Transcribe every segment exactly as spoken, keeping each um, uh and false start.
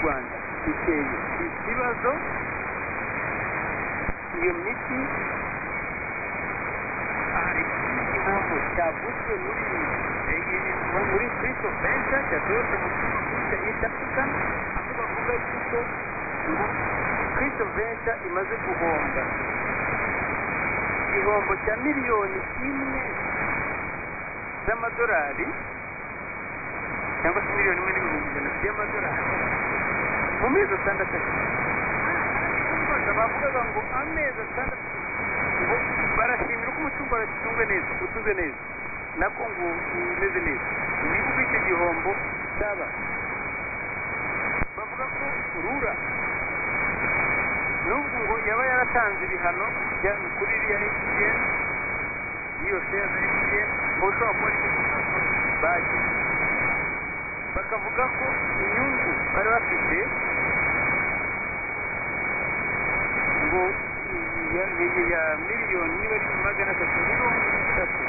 Rwanda iteye ikibazo iyo miti hari igihombo cyavuzwe muri muri Kristo Benza cyaturutse mu Kristo East Africa aho bavuga yuko ngo Kristo Benza imaze guhomba igihombo cya miliyoni imwe z'amadolari cyangwa se miliyoni imwe n'ibihumbi ijana by'amadolari mu mezi atandatu bavugaga ngo amezi atandatu ngo barashimira uko umutungo waratungwe neza utunze neza nako ngo umeze neza niba icyo gihombo cyaba bavuga ko rura n'ubwo ngo yaba yaratanze ibihano kuri iriya emutiyeni iyo sheya za emutiyeni ngo ushobora kuba aricyo kibazo bagize bakavuga ko inyungu bari bafite ngo ya miliyoni niba ari magana atatu mirongo itatu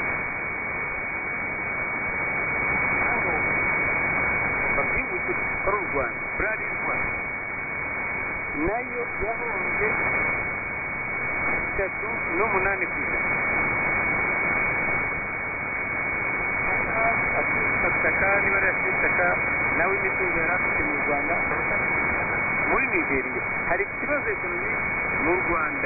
aho babyibutse ari u Rwanda burari y'u Rwanda nayo yahombye itatu n'umunani ku ijana afitaka niba ari afitaka nawe imitungo yari afite mu Rwanda muri Nigeria hari ikibazo ekonomi mu Rwanda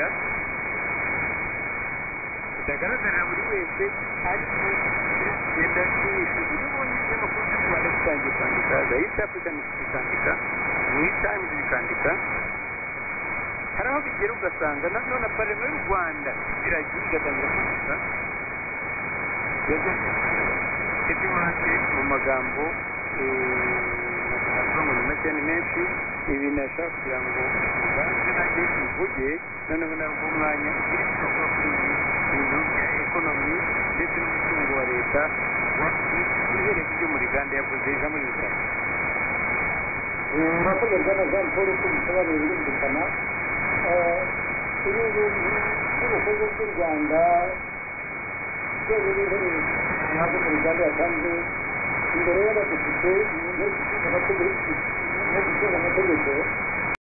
kitagaragarira buri wese ariko genda cyishije iyo ubonye ikinyamakuru cy'u Rwanda gitangiye kwandika The East African bikandika New Times bikandika hari aho bigera ugasanga nanone na parema y'u Rwanda iragiye igatangira kuvuga ibyo make mu magambo ntabwo ngo ni make ni menshi ibi nashaka kugira ngo ubanze nanjye uvuge noneho nabwo umwanya ugira icyo uvuga kuri ibi bintu bya ekonomi ndetse n'umutungo wa leta uhereye ku byo muri Uganda yavuze nka muri rusange murakoze bwana Jean Paul ko bisobanura birumvikana ibi bintu by'ubukungu bw'u Rwanda byo biri ntabwo muri Uganda yatanze imbere y'abadepite n'inteko ishinga amategeko